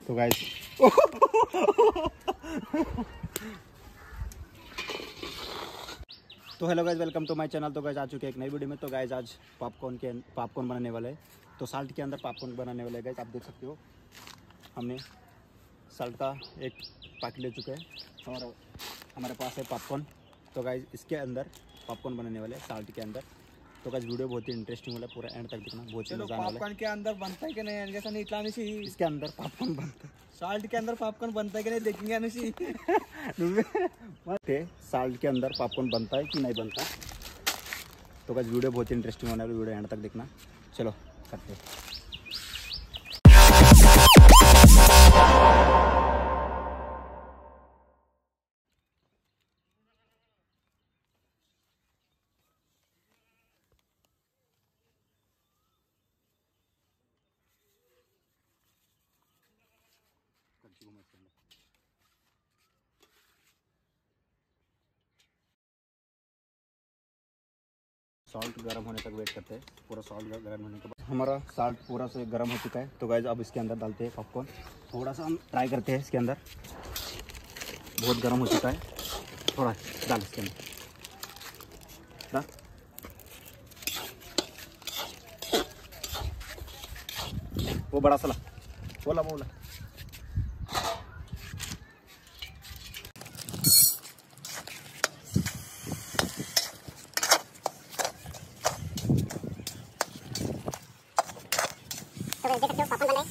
तो गाइस तो hello guys, welcome to my channel. तो गाइस आ चुके हैं एक नई वीडियो में। तो गाइस आज पॉपकॉर्न बनाने वाले हैं। तो साल्ट के अंदर पॉपकॉर्न बनाने वाले हैं गाइस। आप देख सकते हो हमने साल्ट का एक पैकेट ले चुके हैं और हमारे पास है पॉपकॉर्न। तो गाइस इसके अंदर पॉपकॉर्न बनाने वाले हैं साल्ट के अंदर। तो गाइस वीडियो बहुत ही इंटरेस्टिंग वाला है, पूरा एंड तक देखना, बहुत ही मजा आने वाला है। पॉपकॉर्न के अंदर बनता है कि नहीं जैसा नहीं इतना नहीं, इसके अंदर पॉपकॉर्न बनता है। साल्ट के अंदर पॉपकॉर्न बनता है कि नहीं देखेंगे नहीं। साल्ट के अंदर पॉपकॉर्न बनता है कि नहीं बनता। तो गाइस वीडियो बहुत ही इंटरेस्टिंग होने वाला है, वीडियो एंड तक देखना। चलो करते हैं। सॉल्ट गर्म होने तक वेट करते हैं। पूरा सॉल्ट गर्म होने के बाद हमारा सॉल्ट पूरा से गर्म हो चुका है। तो गाइस अब इसके अंदर डालते हैं पॉपकॉर्न। थोड़ा सा हम ट्राई करते हैं इसके अंदर। बहुत गर्म हो चुका है, थोड़ा डाल इसके अंदर डाल। वो बड़ा सा बोला देख सकते हो पॉपकॉर्न बन रहे हैं।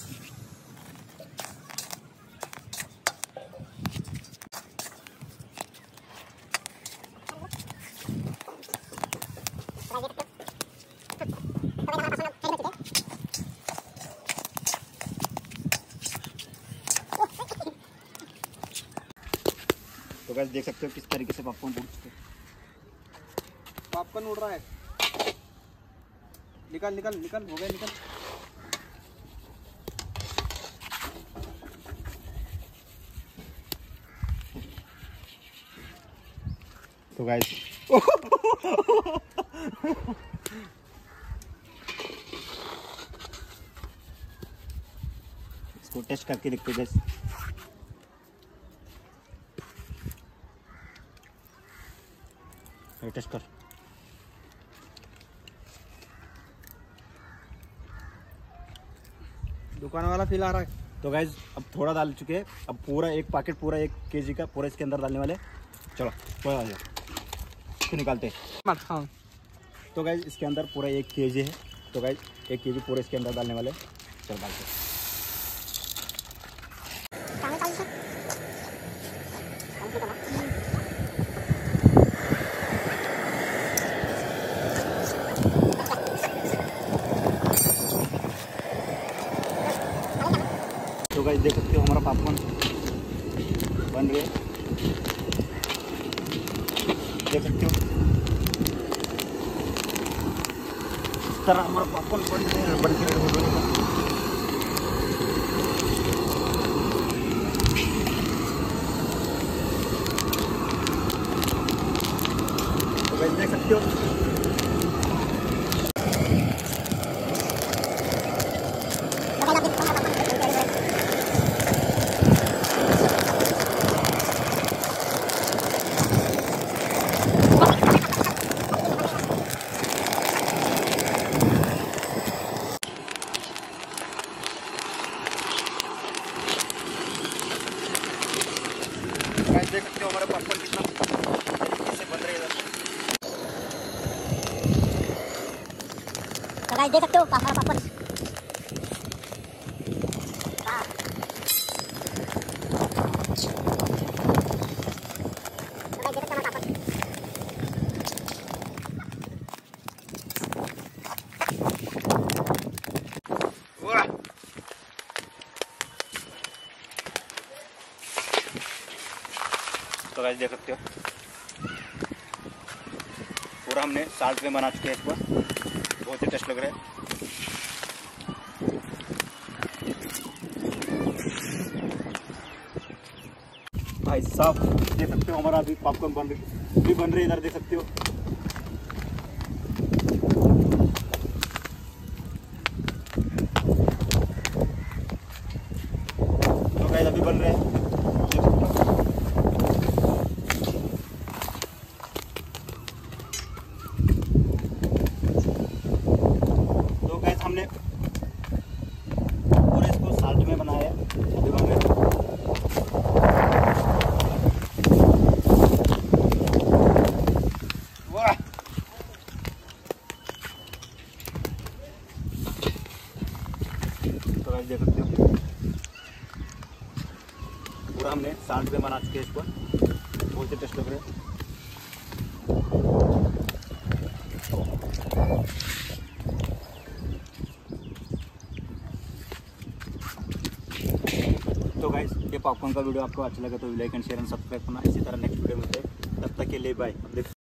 तो गाइस देख सकते हो किस तरीके से पॉपकॉर्न उड़ चुके हैं। पॉपकॉर्न उड़ रहा है, निकल निकल निकल, हो गया निकल। तो गाइस इसको टेस्ट करके देखते हैं गाइस। टेस्ट कर। दुकान वाला फील आ रहा है। तो गाइस अब थोड़ा डाल चुके हैं, अब पूरा एक पैकेट, पूरा 1 kg का पूरा इसके अंदर डालने वाले। चलो थोड़ा डाल इसको निकालते हैं। हाँ तो गाइस इसके अंदर पूरा 1 kg है। तो गाइस 1 kg पूरा इसके अंदर डालने वाले। चलो डालते हैं। तो गाइस देख सकते हो हमारा पॉपकॉर्न बन रहे, देख सकते हो इस तरह हमारा पॉपकॉर्न बन के रेडी हो गया। तो गाइस देख सकते हो देख सकते हो हमारे पॉपकॉर्न कितना तरीके से बन रहे हैं इधर। तो गाइस देख सकते हो हमारा पॉपकॉर्न। तो गाइस देख सकते हो पूरा हमने साल्ट में बना चुके हैं इसको। बहुत ही टेस्ट लग रहा है। भाई साहब देख सकते हो हमारा अभी पॉपकॉर्न बन रही इधर देख सकते हो। हमने साल्ट पे बना चुके इसको, बहुत ही टेस्ट लग रहे हैं। तो गाइस ये पॉपकॉर्न का वीडियो आपको अच्छा लगा तो like and share and subscribe करना। इसी तरह नेक्स्ट वीडियो में तब तक के लिए बाय।